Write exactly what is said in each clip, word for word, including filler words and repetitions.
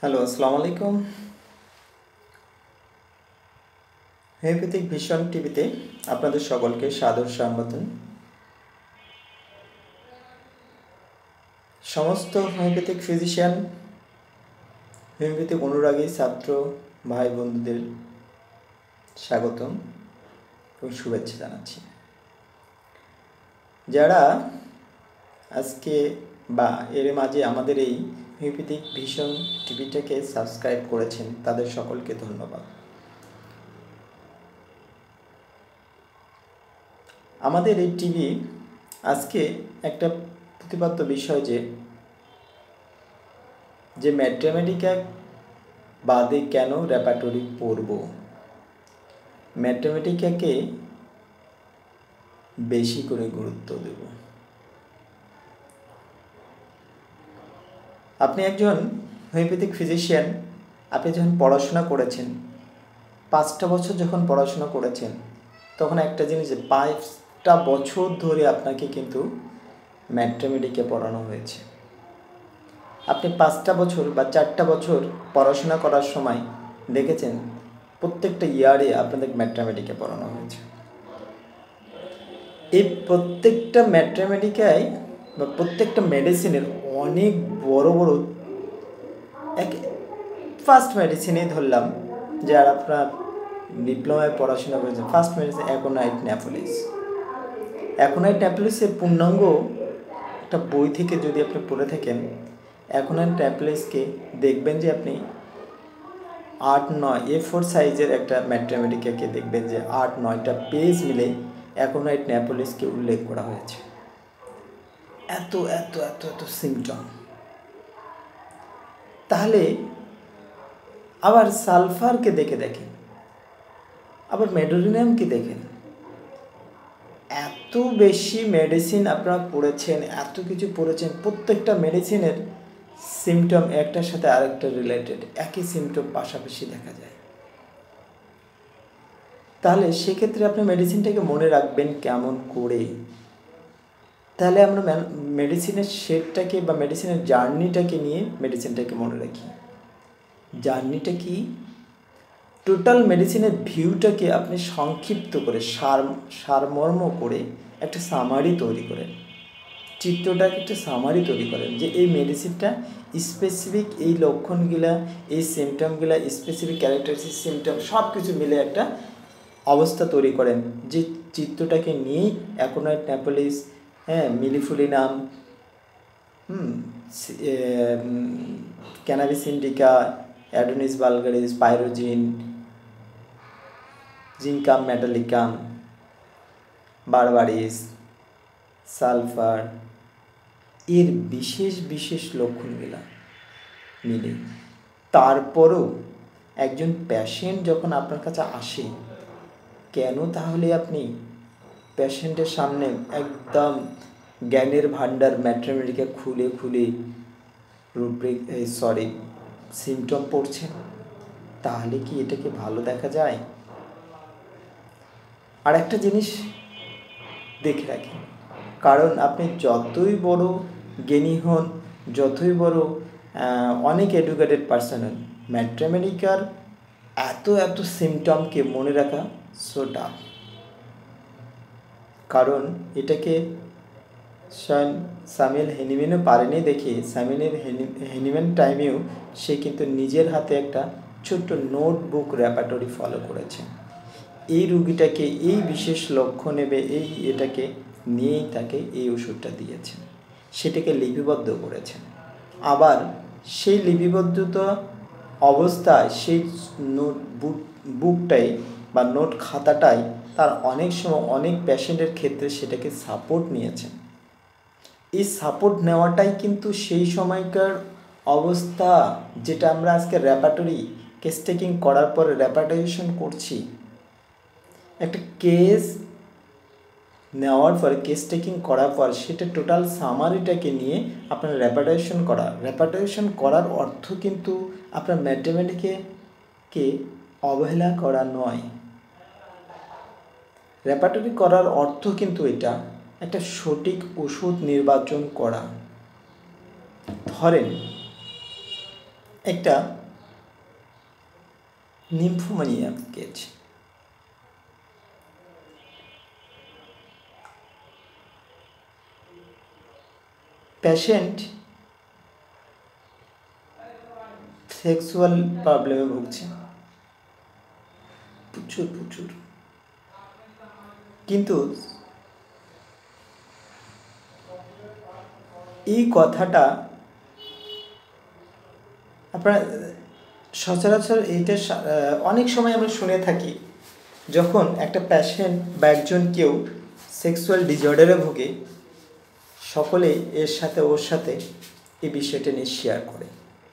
Hello, আসসালামু আলাইকুম। Homeopathic vision টিভিতে আপনাদের সকলকে সাদর সম্বোধন। সমস্ত হোমিওপ্যাথিক ফিজিশিয়ান, হোমিওপ্যাথিক অনুরাগী ছাত্র ভাই বন্ধুদের স্বাগতম এবং শুভেচ্ছা জানাচ্ছি। যারা আজকে বা এর মাঝে আমাদের এই হোমিওপ্যাথিক ভিশন টিভিটাকে সাবস্ক্রাইব করেছেন তাদের সকলকে ধন্যবাদ। আমাদের এই টিভি আজকে একটা প্রতিপাদ্য বিষয় যে যে ম্যাথমেটিকা বাদে কেন রেপার্টরি পড়ব, ম্যাথমেটিকাকে বেশি করে গুরুত্ব দেব। আপনি একজন হোমিওপ্যাথিক ফিজিশিয়ান, আপনি যখন পড়াশোনা করেছেন, পাঁচটা বছর যখন পড়াশোনা করেছেন, তখন একটা জিনিস যে পাঁচটা বছর ধরে আপনাকে কিন্তু ম্যাথমেটিকে পড়ানো হয়েছে। আপনি পাঁচটা বছর বা চারটা বছর পড়াশোনা করার সময় দেখেছেন প্রত্যেকটা ইয়ারে আপনাদের ম্যাথমেটিকে পড়ানো হয়েছে। এই প্রত্যেকটা ম্যাথমেটিকায় বা প্রত্যেকটা মেডিসিনের অনেক বড় বড় এক ফার্স্ট মেডিসিনে ধরলাম যে আর আপনার ডিপ্লোমায় পড়াশোনা করেছেন, first medicine aconite napellus. Aconite ন্যাপোলিসের পূর্ণাঙ্গ একটা বই থেকে যদি আপনি পড়ে থাকেন, অ্যাকোনাইট ন্যাপোলিসকে দেখবেন যে আপনি আট নয় এ ফোর সাইজের একটা ম্যাথমেটিকাকে দেখবেন যে আট নয়টা পেজ মিলে অ্যাকোনাইট ন্যাপোলিসকে উল্লেখ করা হয়েছে। এত এত এত এত সিমটম। তাহলে আবার সালফারকে দেখে দেখেন, আবার মেডোরিনামকে দেখেন, এত বেশি মেডিসিন আপনারা পড়েছেন, এত কিছু পড়েছেন, প্রত্যেকটা মেডিসিনের সিমটম একটার সাথে আরেকটা রিলেটেড, একই সিমটম পাশাপাশি দেখা যায়। তাহলে সেক্ষেত্রে আপনি মেডিসিনটাকে মনে রাখবেন কেমন করে? তাহলে আমরা মেডিসিনের শেডটাকে বা মেডিসিনের জার্নিটাকে নিয়ে মেডিসিনটাকে মনে রাখি। জার্নিটা কি? টোটাল মেডিসিনের ভিউটাকে আপনি সংক্ষিপ্ত করে সার সারমর্ম করে একটা সামারি তৈরি করেন, চিত্রটাকে একটা সামারি তৈরি করেন যে এই মেডিসিনটা স্পেসিফিক এই লক্ষণগুলা, এই সিমটমগুলা, স্পেসিফিক ক্যারেক্টারিস্টিক সিমটম সব কিছু মিলে একটা অবস্থা তৈরি করেন, যে চিত্রটাকে নিয়েই অ্যাকোনাইট ন্যাপোলিস, হ্যাঁ, মিলিফুলিনাম, হুম cannabis indica, adonis vulgaris, pyrogen, zincum metallicum, berberis, sulphur, এর বিশেষ বিশেষ লক্ষণগুলা মিলে। তারপরও একজন প্যাশেন্ট যখন আপনার কাছে আসে, কেন তাহলে আপনি প্যাশেন্টের সামনে একদম জ্ঞানের ভাণ্ডার ম্যাথমেটিকা খুলে খুলে রুব্রিক সরি সিমটম পড়ছেন? তাহলে কি এটাকে ভালো দেখা যায়? আর একটা জিনিস দেখে রাখেন, কারণ আপনি যতই বড় জ্ঞানী হন, যতই বড় অনেক এডুকেটেড পার্সন হন, ম্যাথমেটিকার এত এত সিমটমকে মনে রাখা সো টাফ। কারণ এটাকে স্বয়ং স্যামুয়েল হ্যানিম্যানও পারেনি দেখে স্যামুয়েল হ্যানিম্যান টাইমেও সে কিন্তু নিজের হাতে একটা ছোট্ট নোটবুক রেপার্টরি ফলো করেছেন। এই রুগীটাকে এই বিশেষ লক্ষ্য নেবে, এই এটাকে নিয়েই তাকে এই ওষুধটা দিয়েছেন, সেটাকে লিপিবদ্ধ করেছেন। আবার সেই লিপিবদ্ধতা অবস্থায় সেই নোট বুক বুকটাই বা নোট খাতাটাই তার অনেক সময় অনেক পেশেন্টের ক্ষেত্রে সেটাকে সাপোর্ট নিয়েছেন। এই সাপোর্ট নেওয়াটাই কিন্তু সেই সময়কার অবস্থা, যেটা আমরা আজকে রেপার্টরি কেস টেকিং করার পরে রেপার্টাইজেশন করছি। একটা কেস নেওয়ার পরে কেস টেকিং করার পর সেটা টোটাল সামারিটাকে নিয়ে আপনার রেপার্টাইজেশন করা। রেপার্টাইজেশন করার অর্থ কিন্তু আপনার ম্যাথমেটিকে কে অবহেলা করা নয়। রেপার্টরি করার অর্থ কিন্তু এটা একটা সঠিক ওষুধ নির্বাচন করা। ধরেন একটা নিম্ফোমানিয়া কেস। পেশেন্ট সেক্সুয়াল প্রবলেমে ভুগছে প্রচুর প্রচুর, কিন্তু এই কথাটা আপনারা সচরাচর এইটা অনেক সময় আমরা শুনে থাকি, যখন একটা পেশেন্ট বা একজন কেউ সেক্সুয়াল ডিসঅর্ডারে ভোগে, সকলে এর সাথে ওর সাথে এই বিষয়টা নিয়ে শেয়ার করে।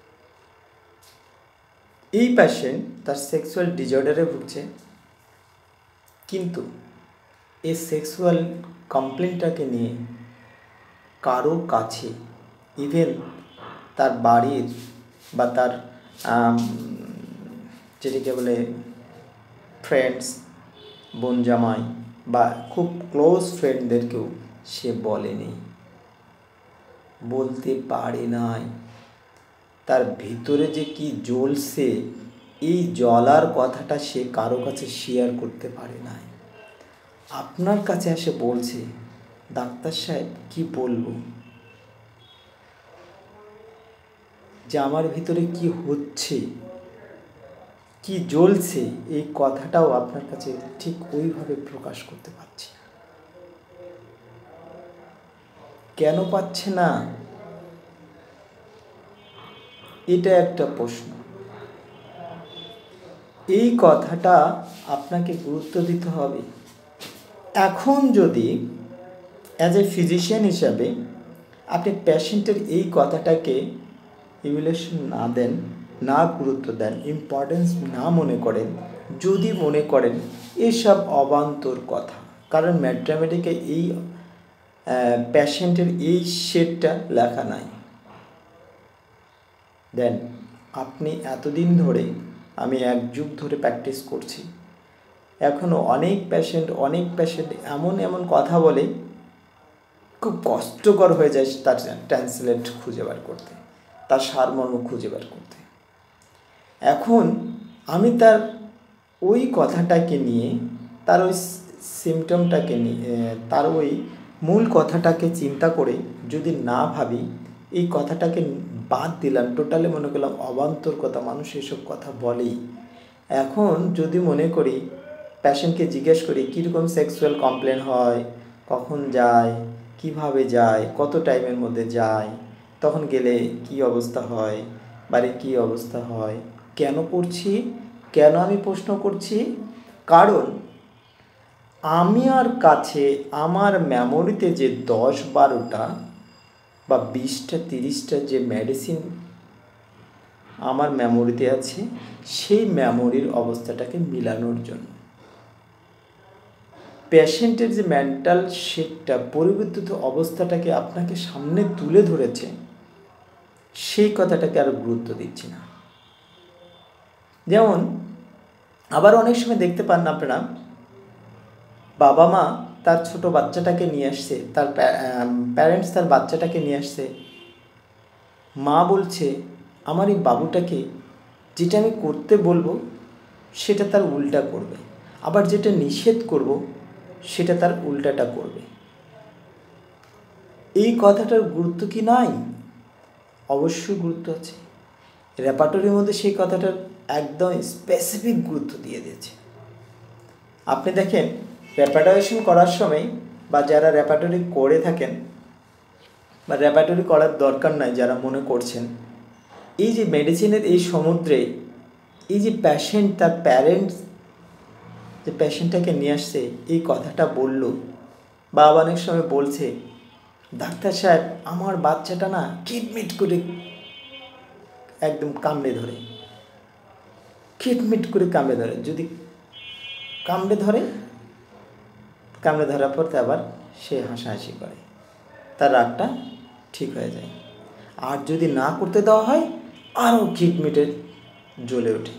এই পেশেন্ট তার সেক্সুয়াল ডিসঅর্ডারে ভুগছে, কিন্তু এই সেক্সুয়াল কমপ্লেনটাকে নিয়ে কারো কাছে, ইভেন তার বাড়ির বা তার যেটাকে বলে ফ্রেন্ডস, বোন জামাই বা খুব ক্লোজ ফ্রেন্ডদেরকেও সে বলেনি, বলতে পারে নাই। তার ভিতরে যে কি জ্বলছে, এই জ্বলার কথাটা সে কারো কাছে শেয়ার করতে পারে নাই। আপনার কাছে এসে বলছে, ডাক্তার সাহেব কি বলবো, যে আমার ভিতরে কি হচ্ছে, কি জ্বলছে, এই কথাটাও আপনার কাছে ঠিক ওইভাবে প্রকাশ করতে পারছি না। কেন পাচ্ছে না? এটা একটা প্রশ্ন। এই কথাটা আপনাকে গুরুত্ব দিতে হবে। এখন যদি অ্যাজ এ ফিজিশিয়ান হিসাবে আপনি পেশেন্টের এই কথাটাকে ইভ্যালুয়েশন না দেন, না গুরুত্ব দেন, ইম্পর্টেন্স না মনে করেন, যদি মনে করেন এসব অবান্তর কথা, কারণ ম্যাথমেটিকে এই পেশেন্টের এই শেডটা লেখা নাই, দেন আপনি এতদিন ধরে, আমি এক যুগ ধরে প্র্যাকটিস করছি, এখনও অনেক পেশেন্ট অনেক পেশেন্ট এমন এমন কথা বলে, খুব কষ্টকর হয়ে যায় তার ট্রান্সলেট খুঁজে বার করতে, তার সারমর্ম খুঁজে বার করতে। এখন আমি তার ওই কথাটাকে নিয়ে, তার ওই সিমটমটাকে নিয়ে, তার ওই মূল কথাটাকে চিন্তা করে যদি না ভাবি, এই কথাটাকে বাদ দিলাম, টোটালি মনে করলাম অবান্তর কথা, মানুষ এসব কথা বলেই। এখন যদি মনে করি, পেশেন্টকে জিজ্ঞেস করি কীরকম সেক্সুয়াল কমপ্লেন হয়, কখন যায়, কিভাবে যায়, কত টাইমের মধ্যে যায়, তখন গেলে কি অবস্থা হয়, বাড়ির কী অবস্থা হয়, কেন করছি, কেন আমি প্রশ্ন করছি, কারণ আমি আর কাছে আমার মেমোরিতে যে দশ বারোটা বা বিশটা তিরিশটা যে মেডিসিন আমার মেমোরিতে আছে, সেই মেমোরির অবস্থাটাকে মিলানোর জন্য পেশেন্টের যে মেন্টাল শেকটা, পরিবর্তিত অবস্থাটাকে আপনাকে সামনে তুলে ধরেছে, সেই কথাটাকে আর গুরুত্ব দিচ্ছি না। যেমন আবার অনেক সময় দেখতে পান আপনারা, বাবা মা তার ছোট বাচ্চাটাকে নিয়ে আসছে, তার প্যারেন্টস তার বাচ্চাটাকে নিয়ে আসছে, মা বলছে আমার এই বাবুটাকে যেটা আমি করতে বলবো সেটা তার উল্টা করবে, আবার যেটা নিষেধ করব সেটা তার উল্টাটা করবে। এই কথাটার গুরুত্ব কি নাই? অবশ্যই গুরুত্ব আছে। রেপার্টরির মধ্যে সেই কথাটার একদম স্পেসিফিক গুরুত্ব দিয়ে দিয়েছে। আপনি দেখেন, রেপার্টরেশন করার সময় বা যারা রেপার্টরি করে থাকেন বা রেপার্টরি করার দরকার নাই যারা মনে করছেন, এই যে মেডিসিনের এই সমুদ্রে, এই যে পেশেন্ট তার প্যারেন্টস যে পেশেন্টটাকে নিয়ে আসছে এই কথাটা বলল, বা অনেক সময় বলছে ডাক্তার সাহেব আমার বাচ্চাটা না কিটমিট করে একদম কামড়ে ধরে, কিটমিট করে কামড়ে ধরে, যদি কামড়ে ধরে, কামড়ে ধরার পর আবার সে হাসাহাসি করে, তার রাগটা ঠিক হয়ে যায়। আর যদি না করতে দেওয়া হয় আরও কিটমিটে জ্বলে ওঠে।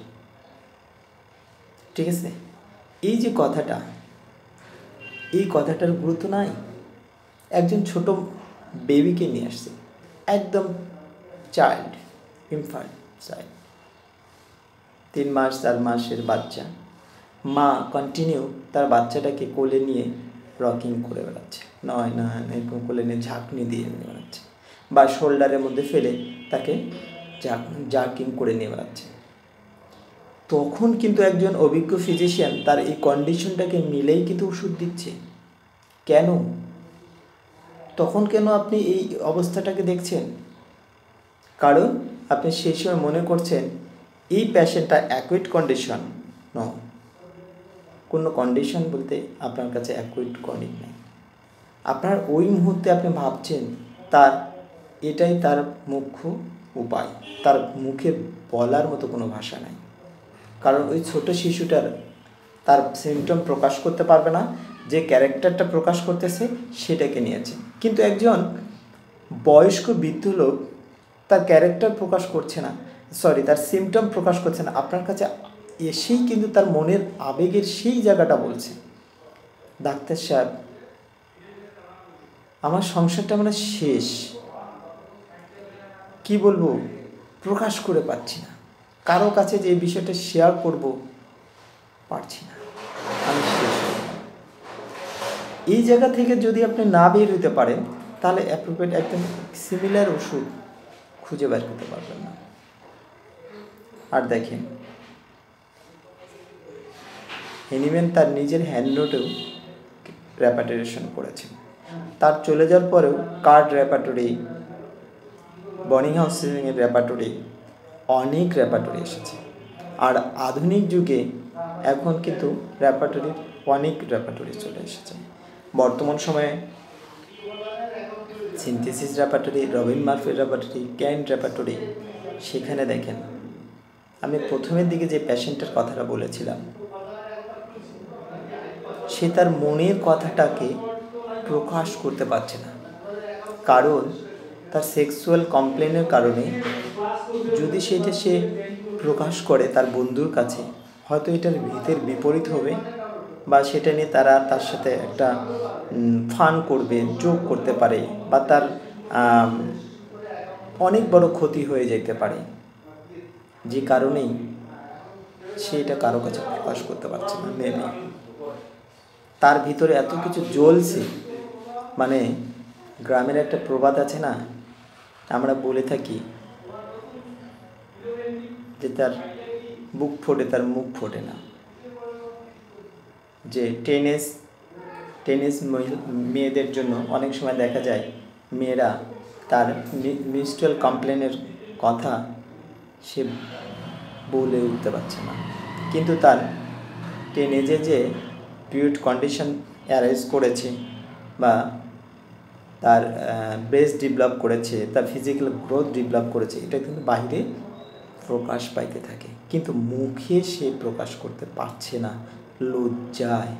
ঠিক আছে, এই যে কথাটা, এই কথাটার গুরুত্ব নাই। একজন ছোট বেবিকে নিয়ে আসছে, একদম চাইল্ড, ইনফ্যান্ট, চাইল্ড, তিন মাস চার মাসের বাচ্চা, মা কন্টিনিউ তার বাচ্চাটাকে কোলে নিয়ে রকিং করে বেড়াচ্ছে, নয় না এরকম কোলে নিয়ে ঝাঁকনি দিয়ে নিয়ে বেড়াচ্ছে, বা শোল্ডারের মধ্যে ফেলে তাকে ঝাঁক জার্কিং করে নিয়ে বেড়াচ্ছে। তখন কিন্তু একজন অভিজ্ঞ ফিজিশিয়ান তার এই কন্ডিশনটাকে মিলেই কিন্তু ওষুধ দিচ্ছে। কেন তখন কেন আপনি এই অবস্থাটাকে দেখছেন? কারণ আপনি সেই সময় মনে করছেন এই প্যাশেন্টটা অ্যাকুইট কন্ডিশন। ন, কোনো কন্ডিশন বলতে আপনার কাছে অ্যাকুইট কন্ডিশন নেই। আপনার ওই মুহূর্তে আপনি ভাবছেন তার এটাই তার মুখ্য উপায়, তার মুখে বলার মতো কোনো ভাষা নাই। কারণ ওই ছোট শিশুটার তার সিমটম প্রকাশ করতে পারবে না, যে ক্যারেক্টারটা প্রকাশ করতেছে সেটাকে নিয়েছে। কিন্তু একজন বয়স্ক বৃদ্ধ লোক তার ক্যারেক্টার প্রকাশ করছে না, সরি তার সিমটম প্রকাশ করছে না, আপনার কাছে এসেই কিন্তু তার মনের আবেগের সেই জায়গাটা বলছে, ডাক্তার সাহেব আমার সংসারটা মানে শেষ, কি বলবো প্রকাশ করে পাচ্ছি না, কারো কাছে যে বিষয়টা শেয়ার করব পারছি না, আমি শেষ। এই জায়গা থেকে যদি আপনি না বের হতে পারেন তাহলে অ্যাপ্রোপ্রিয়েট একদম সিমিলার ওষুধ খুঁজে বের করতে পারবেন না। আর দেখেন হেনিম্যান তার নিজের হ্যান্ড নোটেও রেপার্টেশন করেছেন, তার চলে যাওয়ার পরেও কার্ড রেপার্টরি, বনিংহাউসের রেপার্টরি, অনেক রেপার্টরি এসেছে। আর আধুনিক যুগে এখন কিন্তু রেপার্টরির অনেক রেপার্টরি চলে এসেছে। বর্তমান সময়ে সিনথেসিস রেপার্টরি, রবিন মার্ফির রেপার্টরি, ক্যান্ট রেপার্টরি, সেখানে দেখেন আমি প্রথমের দিকে যে পেশেন্টের কথাটা বলেছিলাম, সে তার মনের কথাটাকে প্রকাশ করতে পারছে না, কারণ তার সেক্সুয়াল কমপ্লেনের কারণে যদি সেটা সে প্রকাশ করে তার বন্ধুর কাছে, হয়তো এটার ভিতের বিপরীত হবে, বা সেটা নিয়ে তারা তার সাথে একটা ফান করবে, জোক করতে পারে, বা তার অনেক বড় ক্ষতি হয়ে যেতে পারে, যে কারণেই সে এটা কারো কাছে প্রকাশ করতে পারছে না। মেবি তার ভিতরে এত কিছু জ্বলছে, মানে গ্রামের একটা প্রবাদ আছে না, আমরা বলে থাকি যে তার বুক ফোটে তার মুখ ফোটে না, যে টেনিস টেনিস মেয়েদের জন্য অনেক সময় দেখা যায় মেয়েরা তার মিনস্ট্রুয়াল কমপ্লেনের কথা সে বলে উঠতে পারছে না, কিন্তু তার টেনেজে যে পিরিয়ড কন্ডিশন অ্যারাইজ করেছে, বা তার ব্রেস্ট ডেভেলপ করেছে, তার ফিজিক্যাল গ্রোথ ডেভেলপ করেছে, এটা কিন্তু বাইরে প্রকাশ পাইতে থাকে, কিন্তু মুখে সে প্রকাশ করতে পারছে না, লজ্জায়।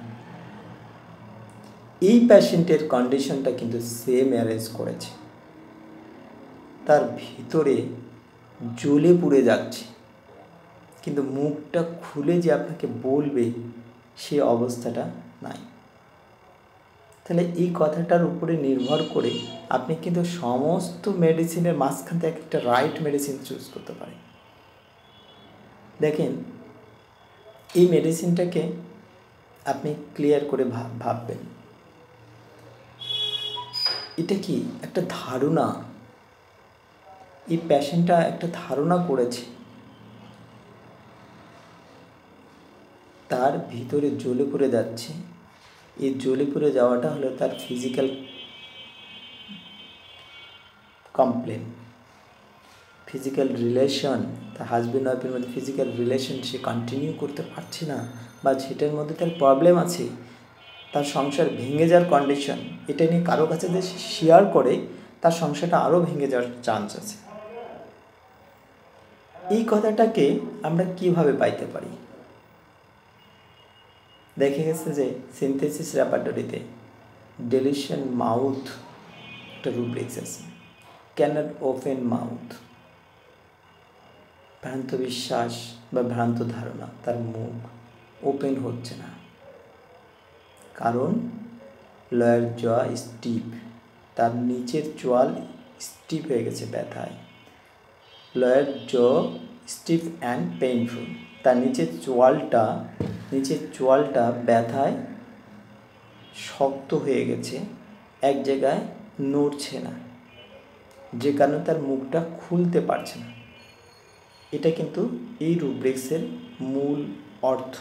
এই পেশেন্টের কন্ডিশনটা কিন্তু সেম অ্যারেঞ্জ করেছে, তার ভিতরে জ্বলে পুড়ে যাচ্ছে, কিন্তু মুখটা খুলে যে আপনাকে বলবে সে অবস্থাটা নাই। তাহলে এই কথাটার উপরে নির্ভর করে আপনি কিন্তু সমস্ত মেডিসিনের মাঝখান থেকে একটা রাইট মেডিসিন চুজ করতে পারেন। দেখেন এই মেডিসিনটাকে আপনি ক্লিয়ার করে ভাববেন, এটা কি একটা ধারণা, এই পেশেন্টটা একটা ধারণা করেছে, তার ভিতরে জ্বলে পড়ে যাচ্ছে, এই জ্বলে পড়ে যাওয়াটা হলো তার ফিজিক্যাল কমপ্লেন, ফিজিক্যাল রিলেশন, তার হাজব্যান্ড ওয়াইফের মধ্যে ফিজিক্যাল রিলেশন সে কন্টিনিউ করতে পারছে না, বা সেটার মধ্যে তার প্রবলেম আছে, তার সংসার ভেঙে যাওয়ার কন্ডিশন, এটা নিয়ে কারো কাছে যে শেয়ার করে তার সংসারটা আরও ভেঙে যাওয়ার চান্স আছে। এই কথাটাকে আমরা কিভাবে পাইতে পারি? দেখা গেছে যে সিনথেসিস রেপার্টরিতে ডেলিশন মাউথ একটা রুব্রিক্স আছে, ক্যানট ওপেন মাউথ, ভ্রান্ত বিশ্বাস বা ভ্রান্ত ধারণা, তার মুখ ওপেন হচ্ছে না, কারণ লয়ার জ স্টিপ, তার নিচের চোয়াল স্টিপ হয়ে গেছে ব্যথায়, লয়ার জ স্টিফ অ্যান্ড পেইনফুল। তার নিচের চোয়ালটা নিচের চোয়ালটা ব্যথায় শক্ত হয়ে গেছে, এক জায়গায় নড়ছে না, যে কারণে তার মুখটা খুলতে পারছে না। এটা কিন্তু এই রুব্রিক্সের মূল অর্থ।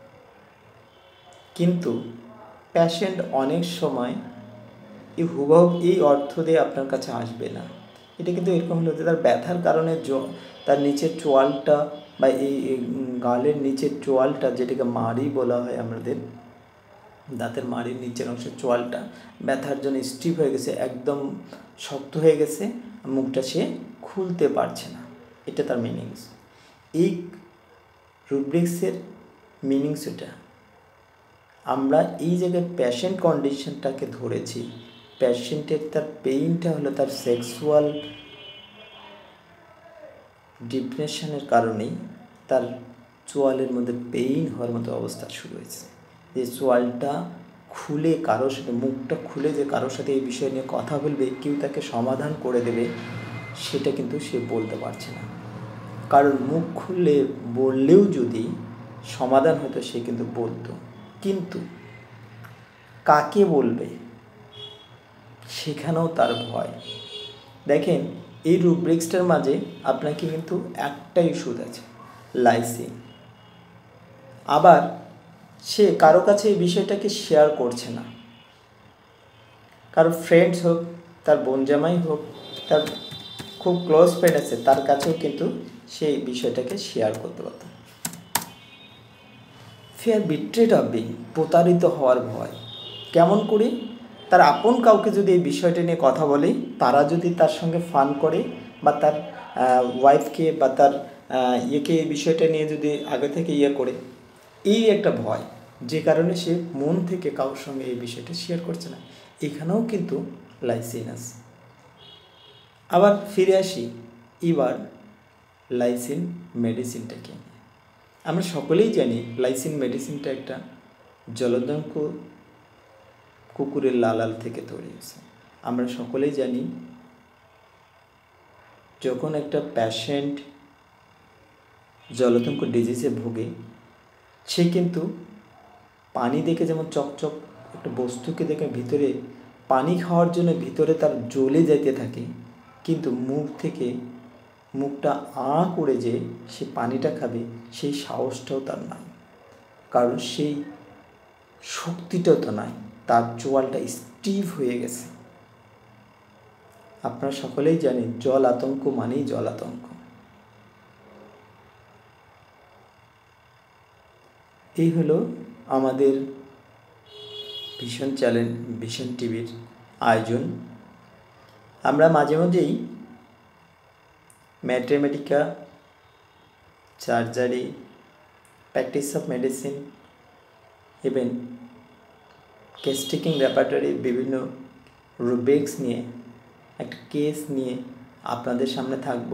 কিন্তু প্যাশেন্ট অনেক সময় এই হুবহু এই অর্থ দিয়ে আপনার কাছে আসবে না। এটা কিন্তু এরকম হতে তার ব্যথার কারণে তার নিচের চোয়ালটা বা এই গালের নিচের চোয়ালটা, যেটাকে মাড়ি বলা হয় আমাদের, দাঁতের মাড়ির নিচের অংশের চোয়ালটা ব্যথার জন্য স্টিফ হয়ে গেছে, একদম শক্ত হয়ে গেছে, মুখটা সে খুলতে পারছে না। এটা তার মিনিংস। এই রুব্রিক্সের মিনিংস এটা। আমরা এই জায়গায় প্যাশেন্ট কন্ডিশনটাকে ধরেছি। প্যাশেন্টের তার পেইনটা হলো তার সেক্সুয়াল ডিপ্রেশনের কারণেই তার চোয়ালের মধ্যে পেইন হওয়ার মতো অবস্থা শুরু হয়েছে। যে চোয়ালটা খুলে কারোর সাথে, মুখটা খুলে যে কারোর সাথে এই বিষয় নিয়ে কথা বলবে, কেউ তাকে সমাধান করে দেবে, সেটা কিন্তু সে বলতে পারছে না। কারণ মুখ খুলে বললেও যদি সমাধান হতো সে কিন্তু বলতো, কিন্তু কাকে বলবে সেখানেও তার ভয়। দেখেন, এই রুব্রিক্সটার মাঝে আপনাকে কিন্তু একটাই ওষুধ আছে, লাইসিন। আবার সে কারো কাছে এই বিষয়টাকে শেয়ার করছে না। কারো ফ্রেন্ডস হোক, তার বোন জামাই হোক, তার খুব ক্লোজ ফ্রেন্ড আছে, তার কাছেও কিন্তু সেই বিষয়টাকে শেয়ার করতে পারত। ফিয়ার বিট্রেড অফ বিং, প্রতারিত হওয়ার ভয়। কেমন করে? তার আপন কাউকে যদি এই বিষয়টা নিয়ে কথা বলে, তারা যদি তার সঙ্গে ফান করে, বা তার ওয়াইফকে বা তার ইয়েকে এই বিষয়টা নিয়ে যদি আগে থেকে ইয়ে করে, এই একটা ভয়, যে কারণে সে মন থেকে কারোর সঙ্গে এই বিষয়টা শেয়ার করছে না। এখানেও কিন্তু লাইসিন আছে। আবার ফিরে আসি এবার লাইসিন মেডিসিনটাকে। আমরা সকলেই জানি লাইসিন মেডিসিনটা একটা জলদঙ্ক কুকুরের লালাল থেকে তৈরি হয়েছে। আমরা সকলেই জানি যখন একটা প্যাশেন্ট জলদঙ্ক ডিজিজে ভোগে, সে কিন্তু পানি দেখে যেমন চকচক একটা বস্তুকে দেখে ভিতরে পানি খাওয়ার জন্য ভিতরে তার জ্বলে যেতে থাকে, কিন্তু মুখ থেকে মুখটা আঁ করে যে সে পানিটা খাবে সেই সাহসটাও তার নাই, কারণ সেই শক্তিটাও তো নাই, তার চোয়ালটা স্টিফ হয়ে গেছে। আপনারা সকলেই জানেন জল আতঙ্ক মানেই জল আতঙ্ক। এই হলো আমাদের ভিশন চ্যানেল, ভিশন টিভির আয়োজন। আমরা মাঝে মাঝেই materia medica, surgery, practice of medicine, even case taking repertory, বিভিন্ন রুব্রিক্স নিয়ে একটা কেস নিয়ে আপনাদের সামনে থাকব।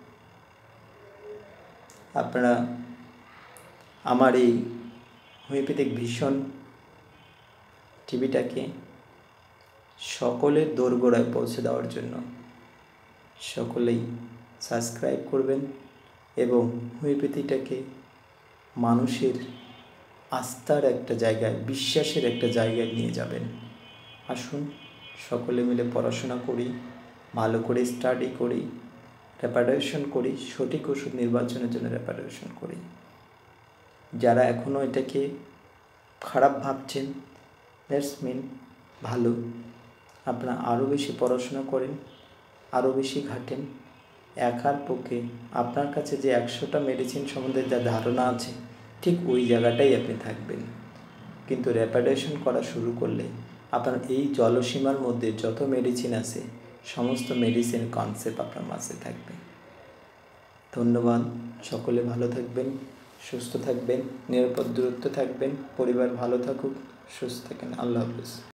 আপনারা আমার এই হোমিওপ্যাথিক ভিশন টিভিটাকে সকলের দোরগোড়ায় পৌঁছে দেওয়ার জন্য সকলেই সাবস্ক্রাইব করবেন এবং হোমিওপ্যাথিটাকে মানুষের আস্থার একটা জায়গায়, বিশ্বাসের একটা জায়গায় নিয়ে যাবেন। আসুন সকলে মিলে পড়াশোনা করি, ভালো করে স্টাডি করি, রেপারেশন করি, সঠিক ওষুধ নির্বাচনের জন্য রেপারেশন করি। যারা এখনও এটাকে খারাপ ভাবছেন, দ্যাটস মিন ভালো, আপনারা আরও বেশি পড়াশোনা করেন, আরও বেশি ঘাটেন। একার পক্ষে আপনার কাছে যে একশোটা মেডিসিন সম্বন্ধে যা ধারণা আছে, ঠিক ওই জায়গাটাই আপনি থাকবেন। কিন্তু রেপারেশন করা শুরু করলে আপনার এই জলসীমার মধ্যে যত মেডিসিন আছে, সমস্ত মেডিসিন কনসেপ্ট আপনার মাঝে থাকবে। ধন্যবাদ। সকলে ভালো থাকবেন, সুস্থ থাকবেন, নিরাপদ দূরত্ব থাকবেন, পরিবার ভালো থাকুক, সুস্থ থাকেন। আল্লাহ হাফেজ।